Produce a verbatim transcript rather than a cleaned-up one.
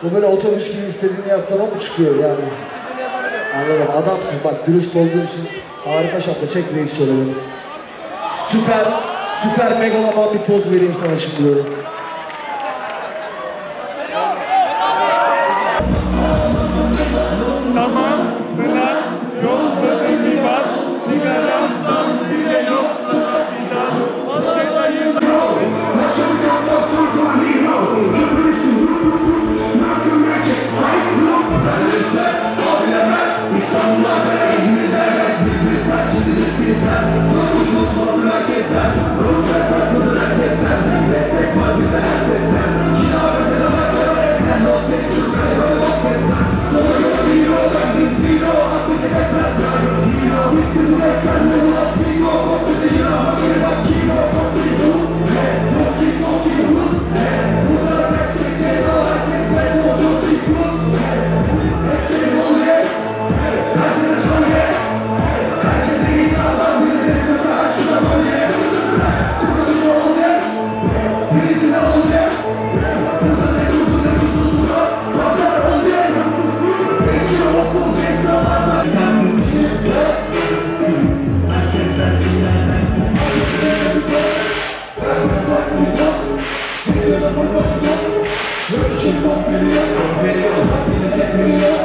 Bu böyle otobüs gibi istediğini yazsana mı çıkıyor yani? Anladım, adamsın bak, dürüst olduğun için harika şapka. Çek reis şöyle beni. Süper, süper megaloman bir poz vereyim sana şimdi böyle. Tamam, bırak, yolda beni var, sigaramdan bile yoksa bir daha anlayayım. İstanbul'a kadar İzmir'den bir parçalık bir sen Durmuşum sorun herkesten Ruhlar takılır herkesten Destek var bize her sesten Kina ötede baklar esen O ses Türkler böyle o sesler Sonra yola hero bendim zero Artık hedefler böyle hero Gittim bu resmenle ulan primo Korktu değil ama geri bak kimo Korktu bu ne? Rocky Rocky bu ne? Burada gerçekten o herkes ben o çok iyi bu ne? Eserim oluyor ben sana söyle herkese iyi davran birileri göze açına böyle kuruluş oluyor birisine oluyor burada ne durdu ne tutusu var kadar oluyor eski okul gençlerden tatsız herkesten dinlerdensin ben de bakmayacağım bir yere bakmayacağım görüşüm komperiyor komperiyor yine tekmeliyor